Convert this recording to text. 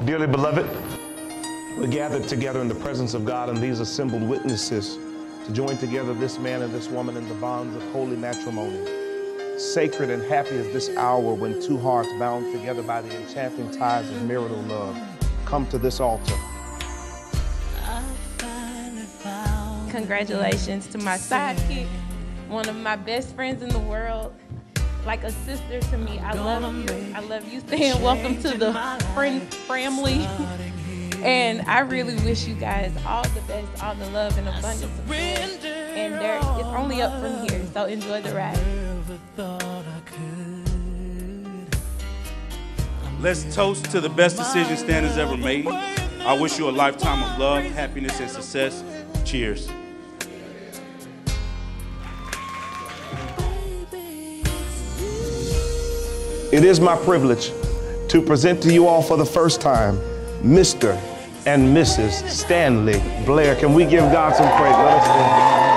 Dearly beloved, we're gathered together in the presence of God and these assembled witnesses to join together this man and this woman in the bonds of holy matrimony. Sacred and happy is this hour when two hearts bound together by the enchanting ties of marital love come to this altar. Congratulations to my sidekick, one of my best friends in the world, like a sister to me. I love you. I love you saying welcome to the friend family. And I really wish you guys all the best, all the love and abundance of joy. And it's only up from here, so enjoy the ride. Let's toast to the best decision Stan has ever made. I wish you a lifetime of love, happiness, and success. Cheers. It is my privilege to present to you all for the first time, Mr. and Mrs. Stanley Blair. Can we give God some praise? Let us stand.